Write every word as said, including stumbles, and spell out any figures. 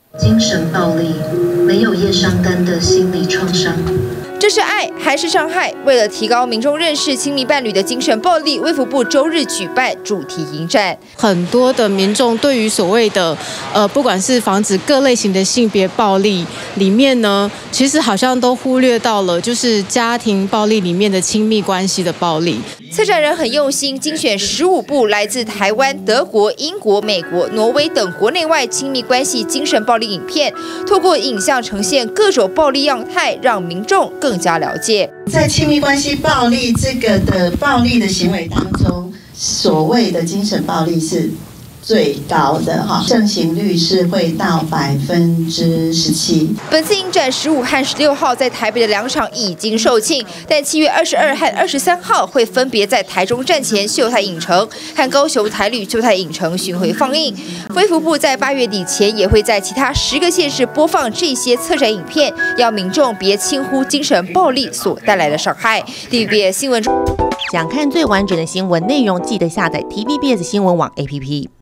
精神暴力没有叶伤肝的心理创伤。 这是爱还是伤害？为了提高民众认识亲密伴侣的精神暴力，卫福部周日举办主题营展。 很多的民众对于所谓的呃，不管是防止各类型的性别暴力里面呢，其实好像都忽略到了，就是家庭暴力里面的亲密关系的暴力。 策展人很用心，精选十五部来自台湾、德国、英国、美国、挪威等国内外亲密关系精神暴力影片，透过影像呈现各种暴力样态，让民众更加了解。 在亲密关系暴力这个的暴力的行为当中，所谓的精神暴力是最高的哈，盛行率是会到百分之十七。 本次影展十五和十六号在台北的两场已经售罄，但七月二十二和二十三号会分别在台中站前秀泰影城和高雄台旅秀泰影城巡回放映。卫福部在八月底前也会在其他十个县市播放这些策展影片，要民众别轻忽精神暴力所带来的伤害。D V B S 新闻， 想看最完整的新闻内容，记得下载 T V B S 新闻网 A P P。